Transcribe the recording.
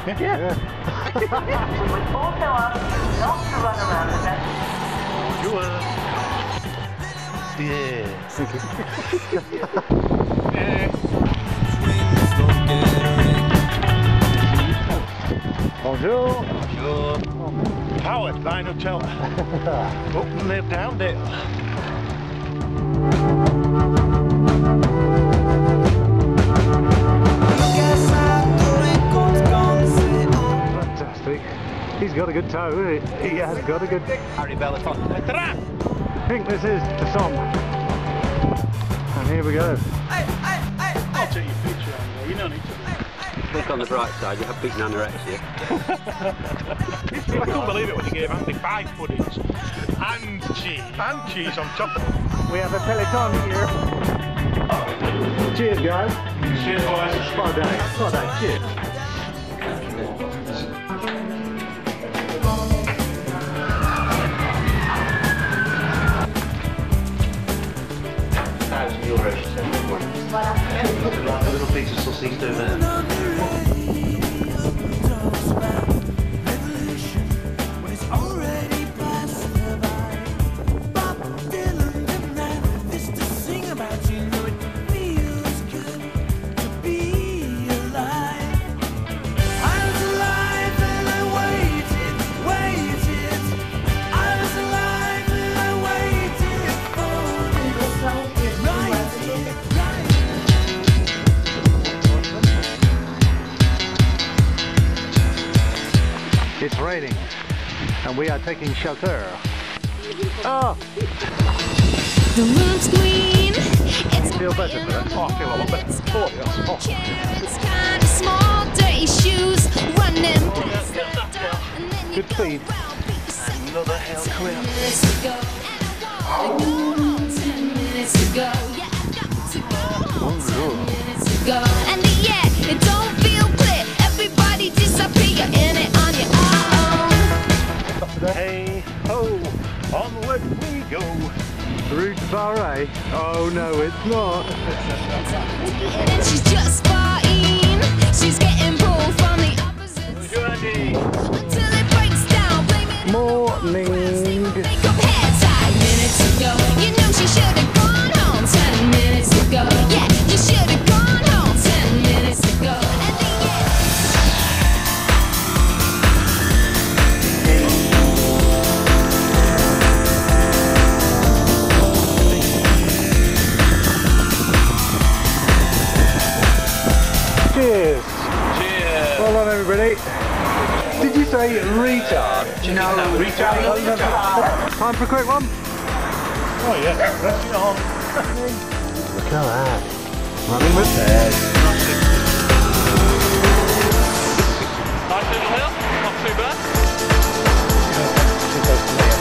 Yeah. We would also ask you not to run around the bed. You Yeah. Thank you. Bonjour. Bonjour. Howard, Line Hotel. Up and live down Dale. Fantastic. He's got a good toe, isn't he? He has got a good... Harry Belafonte. I think this is En Somme. And here we go. I'll take your picture anyway, you don't need to. Look on the bright side, you have beaten anorexia. I couldn't believe it when you gave Andy 5 puddings and cheese on top of it. We have a peloton here. Cheers, guys. Cheers, boys. Friday. Friday. Cheers. €1,000, a little piece of sausage over there. It's raining and we are taking shelter. Oh! The moon's green. It's Feel better for that? Oh, I feel a lot better. Oh, that's hot. It's kind of small, dirty shoes, running. Good speed. Another hell clear. 10 minutes ago, yeah, I got to go home. 10 minutes ago, and yeah, it don't feel clear. Everybody disappear in it on your own. Hey ho, onward we go. Route Barre? Oh no, it's not. And she's just fine. She's getting pulled from the opposite side until it breaks down. Blaming Morning. make up heads 5 minutes ago. You know she should have gone home 10 minutes ago. Yeah, you should have gone home 10 minutes ago. And Cheers. Cheers. Well done, everybody. Did you say retard? No, retard. Time for a quick one. Oh yeah, rest it on. Look at that. Running with head. Nice little hill, not too bad. Too close to me.